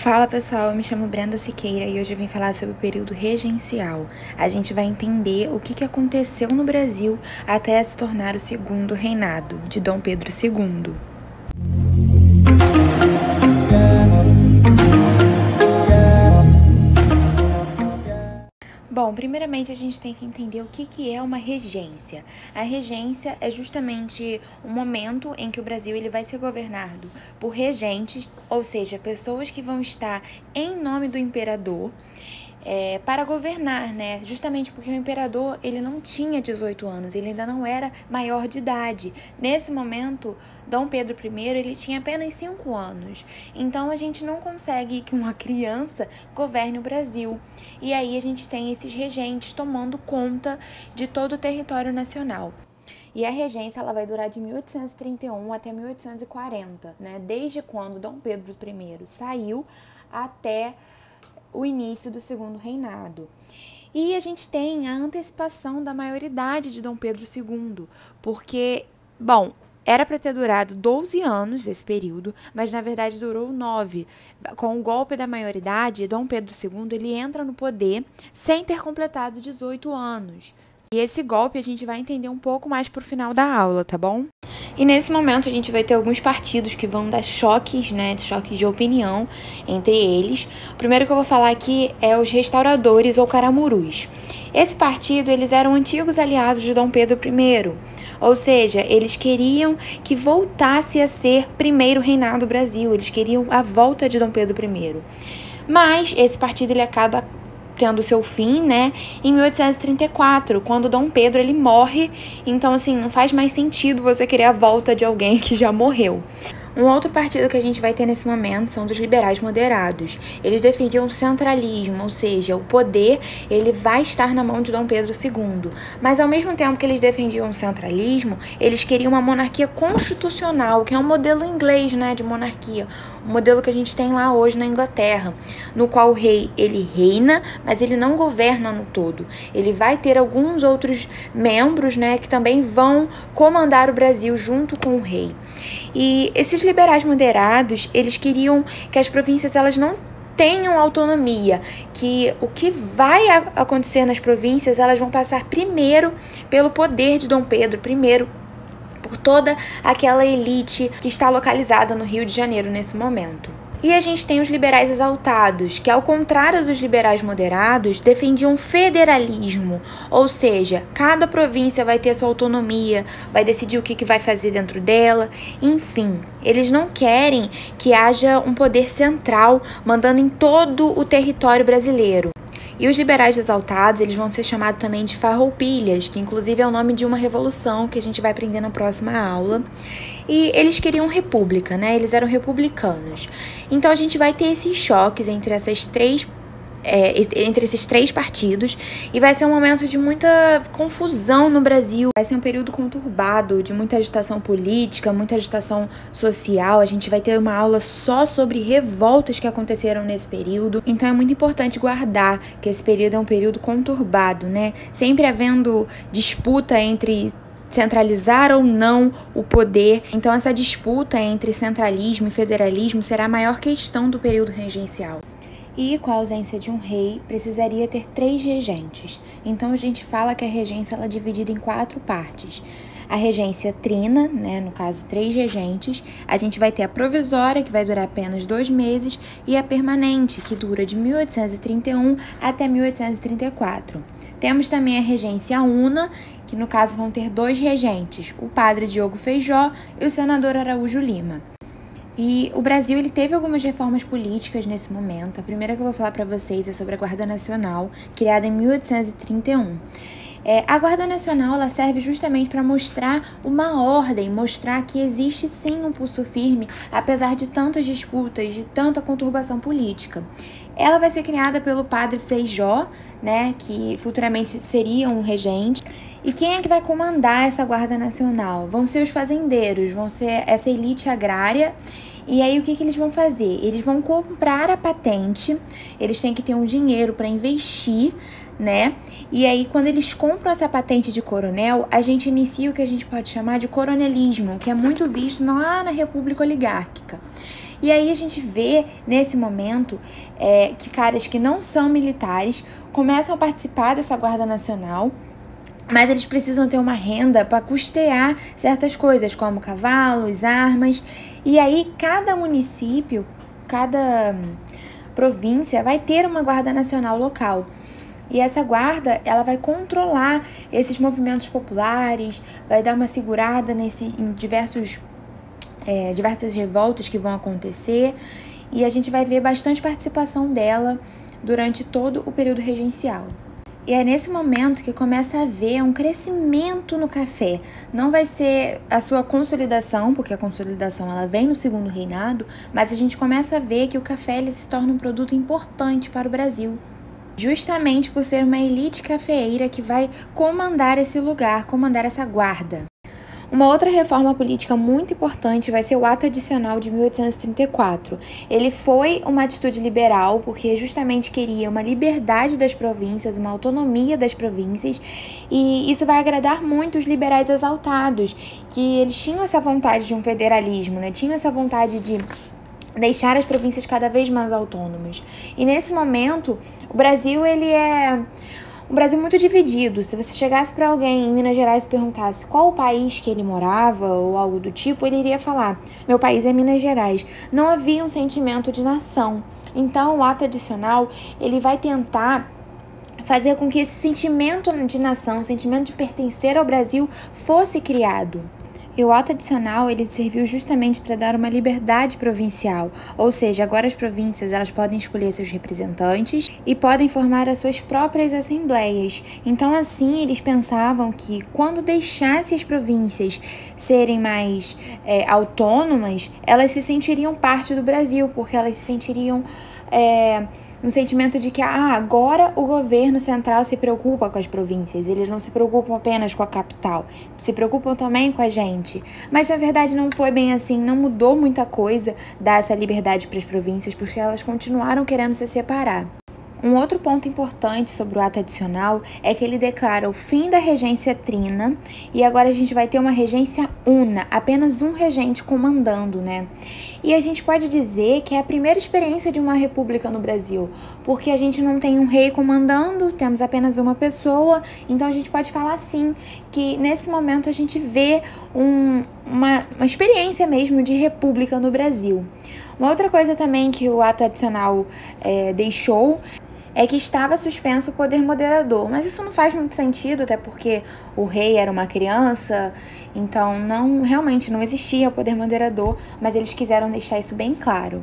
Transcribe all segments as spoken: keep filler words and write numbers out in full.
Fala pessoal, eu me chamo Brenda Siqueira e hoje eu vim falar sobre o período regencial. A gente vai entender o que, que aconteceu no Brasil até se tornar o segundo reinado de Dom Pedro segundo. Bom, primeiramente a gente tem que entender o que, que é uma regência. A regência é justamente um momento em que o Brasil ele vai ser governado por regentes, ou seja, pessoas que vão estar em nome do imperador é, para governar, né? Justamente porque o imperador ele não tinha dezoito anos, ele ainda não era maior de idade. Nesse momento, Dom Pedro primeiro ele tinha apenas cinco anos. Então a gente não consegue que uma criança governe o Brasil. E aí a gente tem esses regentes tomando conta de todo o território nacional. E a regência ela vai durar de mil oitocentos e trinta e um até mil oitocentos e quarenta, né? Desde quando Dom Pedro primeiro saiu até o início do segundo reinado. E a gente tem a antecipação da maioridade de Dom Pedro segundo, porque, bom, era para ter durado doze anos esse período, mas na verdade durou nove. Com o golpe da maioridade, Dom Pedro segundo ele entra no poder sem ter completado dezoito anos. E esse golpe a gente vai entender um pouco mais pro final da aula, tá bom? E nesse momento a gente vai ter alguns partidos que vão dar choques, né, choques de opinião entre eles. O primeiro que eu vou falar aqui é os restauradores ou caramurus. Esse partido, eles eram antigos aliados de Dom Pedro primeiro, ou seja, eles queriam que voltasse a ser primeiro reinado do Brasil, eles queriam a volta de Dom Pedro primeiro. Mas esse partido ele acaba tendo seu fim, né, em mil oitocentos e trinta e quatro, quando Dom Pedro ele morre. Então, assim, não faz mais sentido você querer a volta de alguém que já morreu. Um outro partido que a gente vai ter nesse momento são dos liberais moderados. Eles defendiam o centralismo, ou seja, o poder ele vai estar na mão de Dom Pedro segundo. Mas ao mesmo tempo que eles defendiam o centralismo, eles queriam uma monarquia constitucional, que é um modelo inglês, né, de monarquia. O modelo que a gente tem lá hoje na Inglaterra, no qual o rei ele reina, mas ele não governa no todo. Ele vai ter alguns outros membros, né, que também vão comandar o Brasil junto com o rei. E esses liberais moderados, eles queriam que as províncias elas não tenham autonomia, que o que vai acontecer nas províncias, elas vão passar primeiro pelo poder de Dom Pedro primeiro, por toda aquela elite que está localizada no Rio de Janeiro nesse momento. E a gente tem os liberais exaltados, que ao contrário dos liberais moderados, defendiam federalismo, ou seja, cada província vai ter sua autonomia, vai decidir o que, que vai fazer dentro dela, enfim, eles não querem que haja um poder central mandando em todo o território brasileiro. E os liberais exaltados, eles vão ser chamados também de farroupilhas, que inclusive é o nome de uma revolução que a gente vai aprender na próxima aula. E eles queriam república, né? Eles eram republicanos. Então a gente vai ter esses choques entre essas três É, entre esses três partidos, e vai ser um momento de muita confusão no Brasil. Vai ser um período conturbado, de muita agitação política, muita agitação social. A gente vai ter uma aula só sobre revoltas que aconteceram nesse período. Então é muito importante guardar que esse período é um período conturbado, né? Sempre havendo disputa entre centralizar ou não o poder. Então essa disputa entre centralismo e federalismo será a maior questão do período regencial. E com a ausência de um rei, precisaria ter três regentes. Então a gente fala que a regência ela é dividida em quatro partes. A regência trina, né, no caso três regentes, a gente vai ter a provisória, que vai durar apenas dois meses, e a permanente, que dura de mil oitocentos e trinta e um até mil oitocentos e trinta e quatro. Temos também a regência una, que no caso vão ter dois regentes, o padre Diogo Feijó e o senador Araújo Lima. E o Brasil ele teve algumas reformas políticas nesse momento. A primeira que eu vou falar para vocês é sobre a Guarda Nacional, criada em mil oitocentos e trinta e um. É, a Guarda Nacional ela serve justamente para mostrar uma ordem, mostrar que existe sim um pulso firme, apesar de tantas disputas, de tanta conturbação política. Ela vai ser criada pelo padre Feijó, né, que futuramente seria um regente. E quem é que vai comandar essa Guarda Nacional? Vão ser os fazendeiros, vão ser essa elite agrária. E aí o que, que eles vão fazer? Eles vão comprar a patente, eles têm que ter um dinheiro para investir, né? E aí quando eles compram essa patente de coronel, a gente inicia o que a gente pode chamar de coronelismo, que é muito visto lá na República Oligárquica. E aí a gente vê, nesse momento, é, que caras que não são militares começam a participar dessa Guarda Nacional, mas eles precisam ter uma renda para custear certas coisas, como cavalos, armas. E aí cada município, cada província vai ter uma Guarda Nacional local. E essa guarda, ela vai controlar esses movimentos populares, vai dar uma segurada nesse, em diversos, é, diversas revoltas que vão acontecer. E a gente vai ver bastante participação dela durante todo o período regencial. E é nesse momento que começa a haver um crescimento no café. Não vai ser a sua consolidação, porque a consolidação ela vem no segundo reinado, mas a gente começa a ver que o café ele se torna um produto importante para o Brasil. Justamente por ser uma elite cafeeira que vai comandar esse lugar, comandar essa guarda. Uma outra reforma política muito importante vai ser o Ato Adicional de mil oitocentos e trinta e quatro. Ele foi uma atitude liberal, porque justamente queria uma liberdade das províncias, uma autonomia das províncias, e isso vai agradar muito os liberais exaltados, que eles tinham essa vontade de um federalismo, né? Tinham essa vontade de deixar as províncias cada vez mais autônomas. E nesse momento, o Brasil ele é um Brasil muito dividido. Se você chegasse para alguém em Minas Gerais e perguntasse qual o país que ele morava ou algo do tipo, ele iria falar: meu país é Minas Gerais. Não havia um sentimento de nação. Então, o Ato Adicional ele vai tentar fazer com que esse sentimento de nação, o sentimento de pertencer ao Brasil, fosse criado. E o Ato Adicional ele serviu justamente para dar uma liberdade provincial, ou seja, agora as províncias elas podem escolher seus representantes e podem formar as suas próprias assembleias. Então assim eles pensavam que quando deixasse as províncias serem mais é, autônomas, elas se sentiriam parte do Brasil, porque elas se sentiriam é, um sentimento de que ah, agora o governo central se preocupa com as províncias, eles não se preocupam apenas com a capital, se preocupam também com a gente. Mas na verdade não foi bem assim, não mudou muita coisa dar essa liberdade para as províncias, porque elas continuaram querendo se separar. Um outro ponto importante sobre o Ato Adicional é que ele declara o fim da regência trina e agora a gente vai ter uma regência una, apenas um regente comandando, né? E a gente pode dizer que é a primeira experiência de uma república no Brasil, porque a gente não tem um rei comandando, temos apenas uma pessoa, então a gente pode falar sim que nesse momento a gente vê um, uma, uma experiência mesmo de república no Brasil. Uma outra coisa também que o Ato Adicional é, deixou é que estava suspenso o poder moderador, mas isso não faz muito sentido, até porque o rei era uma criança, então não realmente não existia o poder moderador, mas eles quiseram deixar isso bem claro.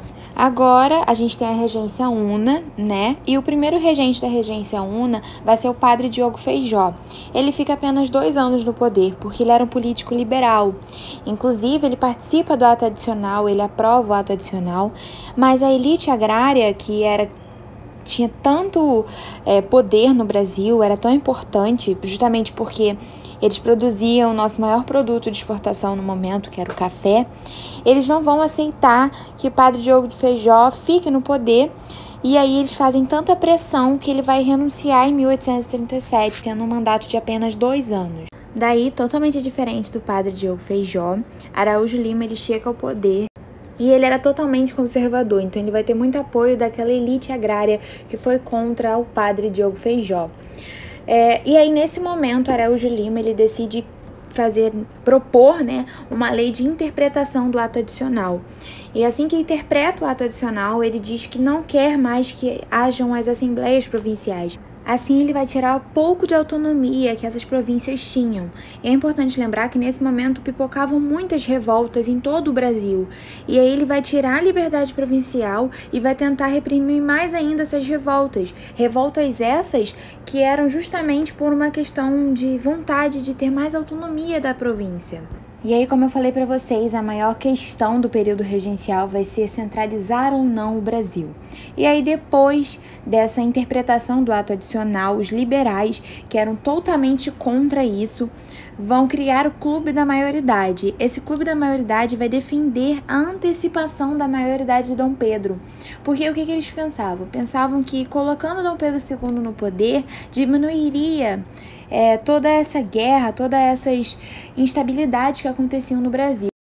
Agora a gente tem a regência una, né? E o primeiro regente da regência una vai ser o padre Diogo Feijó. Ele fica apenas dois anos no poder, porque ele era um político liberal. Inclusive, ele participa do Ato Adicional, ele aprova o Ato Adicional, mas a elite agrária, que era tinha tanto é, poder no Brasil, era tão importante, justamente porque eles produziam o nosso maior produto de exportação no momento, que era o café, eles não vão aceitar que o padre Diogo de Feijó fique no poder, e aí eles fazem tanta pressão que ele vai renunciar em mil oitocentos e trinta e sete, tendo um mandato de apenas dois anos. Daí, totalmente diferente do padre Diogo Feijó, Araújo Lima ele chega ao poder. E ele era totalmente conservador, então ele vai ter muito apoio daquela elite agrária que foi contra o padre Diogo Feijó. É, e aí, nesse momento, Araújo Lima ele decide fazer, propor né, uma lei de interpretação do Ato Adicional. E assim que interpreta o Ato Adicional, ele diz que não quer mais que hajam as assembleias provinciais. Assim, ele vai tirar o pouco de autonomia que essas províncias tinham. E é importante lembrar que, nesse momento, pipocavam muitas revoltas em todo o Brasil. E aí ele vai tirar a liberdade provincial e vai tentar reprimir mais ainda essas revoltas. Revoltas essas que eram justamente por uma questão de vontade de ter mais autonomia da província. E aí, como eu falei para vocês, a maior questão do período regencial vai ser centralizar ou não o Brasil. E aí, depois dessa interpretação do Ato Adicional, os liberais, que eram totalmente contra isso, vão criar o Clube da Maioridade. Esse Clube da Maioridade vai defender a antecipação da maioridade de Dom Pedro. Porque o que, que eles pensavam? Pensavam que colocando Dom Pedro segundo no poder, diminuiria É, toda essa guerra, todas essas instabilidades que aconteciam no Brasil.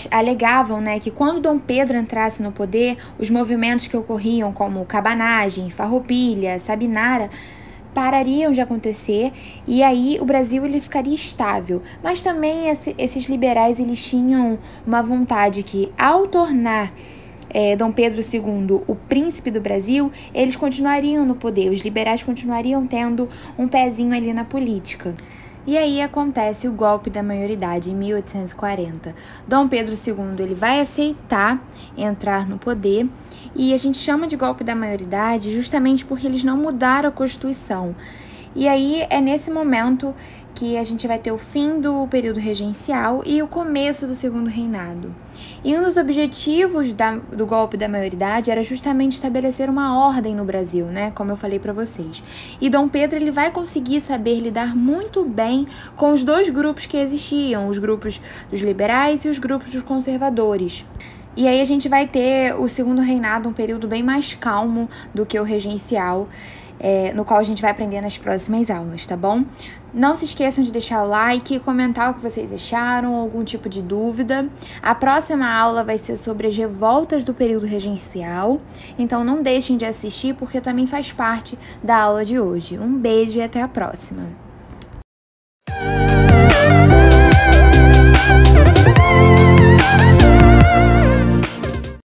alegavam, né, que quando Dom Pedro entrasse no poder, os movimentos que ocorriam como cabanagem, farroupilha, sabinara, parariam de acontecer e aí o Brasil ele ficaria estável. Mas também esse, esses liberais eles tinham uma vontade que, ao tornar é, Dom Pedro segundo o príncipe do Brasil, eles continuariam no poder, os liberais continuariam tendo um pezinho ali na política. E aí acontece o golpe da maioridade em mil oitocentos e quarenta. Dom Pedro segundo ele vai aceitar entrar no poder e a gente chama de golpe da maioridade justamente porque eles não mudaram a Constituição. E aí é nesse momento que a gente vai ter o fim do período regencial e o começo do segundo reinado. E um dos objetivos da, do golpe da maioridade era justamente estabelecer uma ordem no Brasil, né? Como eu falei para vocês. E Dom Pedro ele vai conseguir saber lidar muito bem com os dois grupos que existiam, os grupos dos liberais e os grupos dos conservadores. E aí a gente vai ter o segundo reinado, um período bem mais calmo do que o regencial, é, no qual a gente vai aprender nas próximas aulas, tá bom? Não se esqueçam de deixar o like, comentar o que vocês acharam, algum tipo de dúvida. A próxima aula vai ser sobre as revoltas do período regencial, então não deixem de assistir porque também faz parte da aula de hoje. Um beijo e até a próxima!